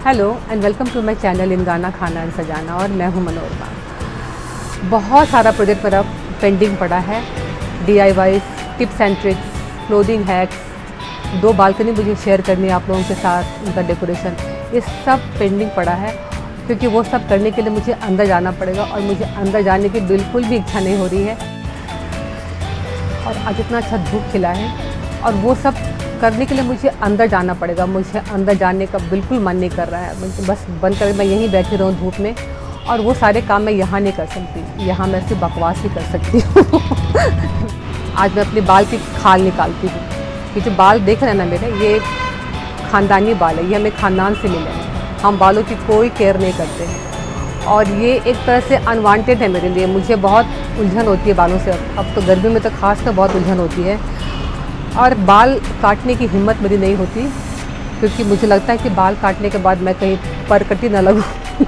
Hello and welcome to my channel in Gaana Khana and सजाना। और मैं हूं मनोरमा। बहुत सारा प्रोजेक्ट मेरा पेंडिंग पड़ा है। DIY tips and tricks, clothing hacks, 2 balcony मुझे शेयर करनी है आप लोगों के साथ, उनका डेकोरेशन, ये सब पेंडिंग पड़ा है क्योंकि वो सब करने के लिए मुझे अंदर जाना पड़ेगा और मुझे अंदर जाने की बिल्कुल भी इच्छा नहीं हो रही है। और आज इतना अच्छा धूप खिला है और वो सब करने के लिए मुझे अंदर जाना पड़ेगा। मुझे अंदर जाने का बिल्कुल मन नहीं कर रहा है। मुझे बस बंद कर मैं यहीं बैठी रहूँ धूप में, और वो सारे काम मैं यहाँ नहीं कर सकती। यहाँ मैं सिर्फ बकवास ही कर सकती हूँ। आज मैं अपने बाल की खाल निकालती हूँ। ये जो बाल देख रहे हैं ना मेरे, ये ख़ानदानी बाल है, ये हमें ख़ानदान से मिले हैं। हम बालों की कोई केयर नहीं करते हैं और ये एक तरह से अनवांटेड है मेरे लिए। मुझे बहुत उलझन होती है बालों से। अब तो गर्मी में तो खास कर बहुत उलझन होती है और बाल काटने की हिम्मत मेरी नहीं होती क्योंकि मुझे लगता है कि बाल काटने के बाद मैं कहीं परकटी ना लगूं।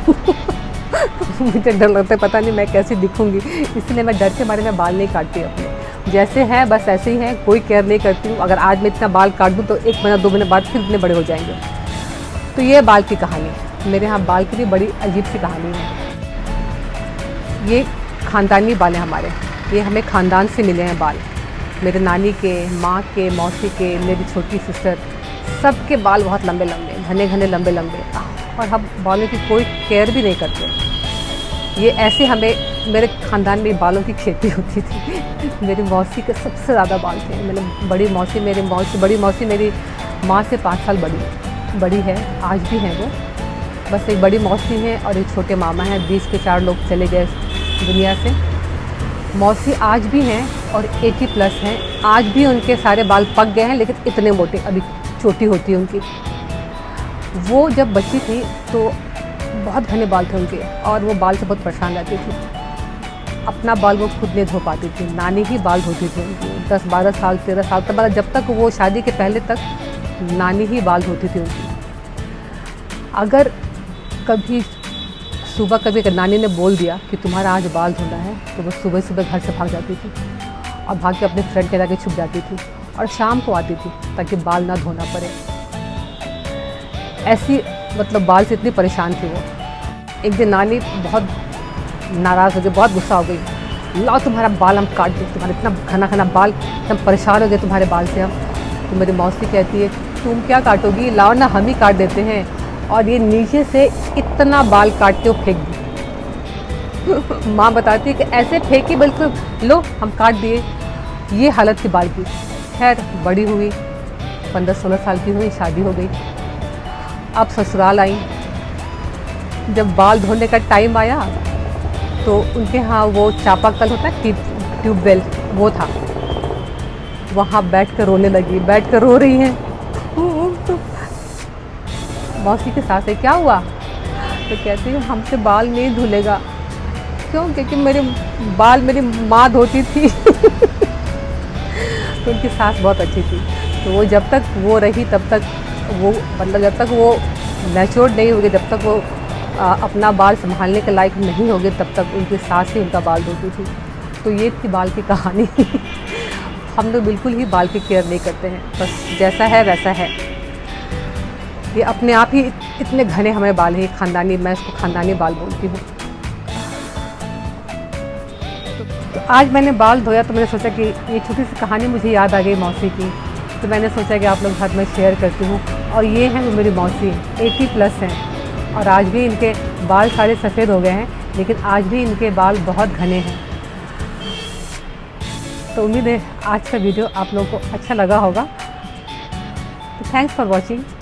मुझे डर लगता है, पता नहीं मैं कैसी दिखूंगी, इसलिए मैं डर के मारे में बाल नहीं काटती अपने। जैसे हैं बस ऐसे ही हैं, कोई केयर नहीं करती हूँ। अगर आज मैं इतना बाल काट दूँ तो 1 महीना 2 महीने बाद फिर इतने बड़े हो जाएंगे। तो ये बाल की कहानी, मेरे यहाँ बाल की भी बड़ी अजीब सी कहानी है। ये ख़ानदानी बाल हैं हमारे, ये हमें ख़ानदान से मिले हैं बाल। मेरे नानी के, माँ के, मौसी के, मेरी छोटी सिस्टर, सबके बाल बहुत लंबे लंबे, घने घने लंबे लंबे, और हम बालों की कोई केयर भी नहीं करते। ये ऐसे हमें, मेरे ख़ानदान में बालों की खेती होती थी। मेरी मौसी के सबसे ज़्यादा बाल थे। मैंने बड़ी मौसी मेरी माँ से 5 साल बड़ी है, आज भी हैं वो। बस एक बड़ी मौसी हैं और एक छोटे मामा हैं। 20 के 4 लोग चले गए दुनिया से। मौसी आज भी हैं और 80+ हैं। आज भी उनके सारे बाल पक गए हैं, लेकिन इतने मोटे, अभी चोटी होती है उनकी। वो जब बच्ची थी तो बहुत घने बाल थे उनके और वो बाल से बहुत परेशान रहती थी। अपना बाल वो खुद नहीं धो पाती थी, नानी ही बाल धोती थी उनकी। 10-12 साल 13 साल तक, मतलब जब तक वो शादी के पहले तक नानी ही बाल धोती थी उनकी। अगर कभी सुबह अगर नानी ने बोल दिया कि तुम्हारा आज बाल धोना है, तो वो सुबह सुबह घर से भाग जाती थी और भाग के अपने फ्रेंड के जाके छुप जाती थी और शाम को आती थी ताकि बाल ना धोना पड़े। ऐसी मतलब बाल से इतनी परेशान थी वो। एक दिन नानी बहुत नाराज़ हो गई, बहुत गुस्सा हो गई। लाओ तुम्हारा बाल हम काट दें, तुम्हारा इतना घना घना बाल, हम परेशान हो गए तुम्हारे बाल से हम। तो मेरी मौसी कहती है तुम क्या काटोगी, लाओ ना हम ही काट देते हैं। और ये नीचे से इतना बाल काटते हो फेंक दी। माँ बताती है कि ऐसे फेंकी, बिल्कुल लो हम काट दिए। ये हालत थी बाल की। खैर बड़ी हुई, 15-16 साल की हुई, शादी हो गई। अब ससुराल आई। जब बाल धोने का टाइम आया तो उनके यहाँ वो चापाकल होता है, ट्यूबवेल, वो था। वहाँ बैठ कर रोने लगी, बैठ कर रो रही हैं। मौसी के सास है, क्या हुआ? तो कहती है हमसे बाल नहीं धुलेगा। क्यों? क्योंकि मेरे बाल मेरी माँ धोती थी। तो उनकी सास बहुत अच्छी थी, तो वो जब तक वो रही तब तक वो, मतलब जब तक वो मैच्योर नहीं होगी, जब तक वो अपना बाल संभालने के लायक नहीं होगी, तब तक उनकी सास ही उनका बाल धोती थी। तो ये थी बाल की कहानी। हम लोग बिल्कुल ही बाल की केयर नहीं करते हैं, बस जैसा है वैसा है। ये अपने आप ही इतने घने हमारे बाल हैं, ख़ानदानी, मैं इसको ख़ानदानी बाल बोलती हूँ। तो आज मैंने बाल धोया तो मैंने सोचा कि ये छोटी सी कहानी मुझे याद आ गई मौसी की, तो मैंने सोचा कि आप लोग साथ में शेयर करती हूँ। और ये हैं मेरी मौसी, 80+ हैं और आज भी इनके बाल सारे सफ़ेद हो गए हैं, लेकिन आज भी इनके बाल बहुत घने हैं। तो उम्मीद है आज का वीडियो आप लोगों को अच्छा लगा होगा। तो थैंक्स फॉर वॉचिंग।